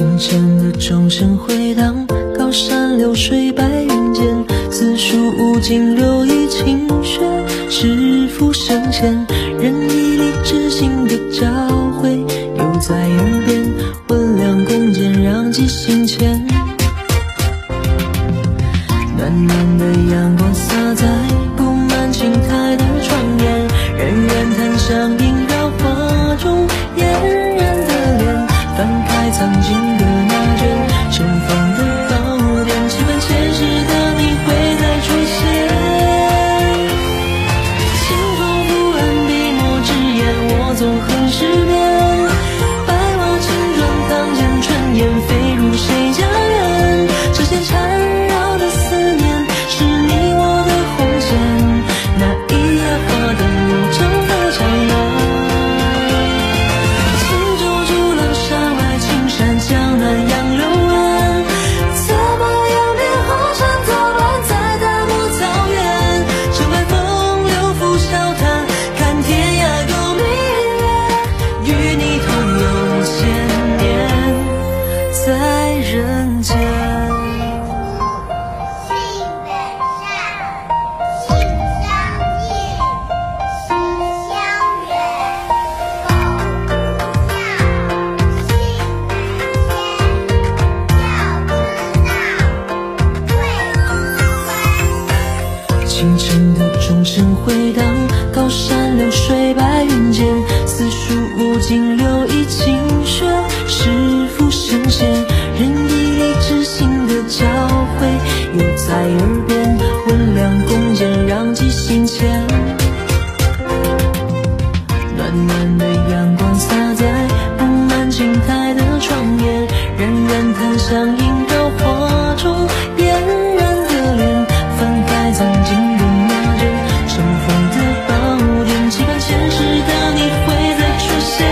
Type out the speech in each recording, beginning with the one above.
清晨的钟声回荡，高山流水白云间，四书五经六艺勤学，师父圣贤，仁义礼智信的教诲，犹在耳边，温良恭俭让记心间。暖暖的阳光洒在布满青苔的窗沿，冉冉檀香萦绕花中嫣然的脸，翻开藏经的那卷尘封的宝典，期盼前世的你会再出现。清风拂岸，笔墨纸砚，我纵横诗篇，白瓦青砖堂前，春燕飞入谁家园？这些缠绕的思念，是你我的红线，那一夜花灯悠长的长安。轻舟逐浪山外青山，江南杨柳岸，策马扬鞭后山走乱，在大漠草原，城外风流拂晓谈，看天涯共明月，与你同游千年，在人间。清晨的钟声回荡，高山流水白云间，四书五经六艺勤学，师父圣贤，仁义礼智信的教诲，犹在耳边，温良恭俭让记心间。暖暖的阳光洒在布满青苔的窗沿，冉冉檀香萦绕花中嫣然的脸，翻开藏经的那卷尘封的宝典，期盼前世的你会再出现。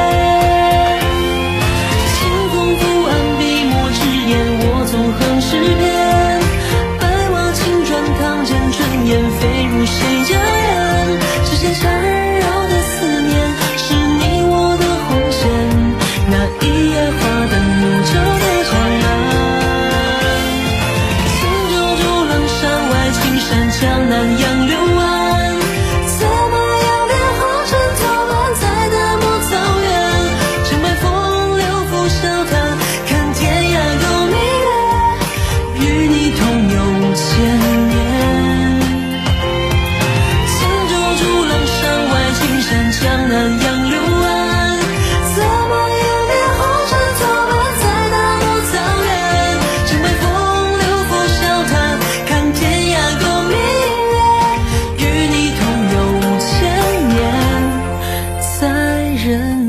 清风拂岸，笔墨纸砚，我纵横诗篇，白瓦青砖堂前，春燕飞入谁家园？这些缠绕的思念，是你我的红线，那一夜花灯悠长的长安。轻舟逐浪山外青山，江南杨柳岸，策马扬鞭后尘走乱，在大漠草原，城外风流拂晓谈，看天涯共明月，与你同游千年。轻舟逐浪山外青山，江南杨柳岸，策马扬鞭后尘走乱，在大漠草原，城外风流拂晓谈，看天涯共明月，与你同游千年，在人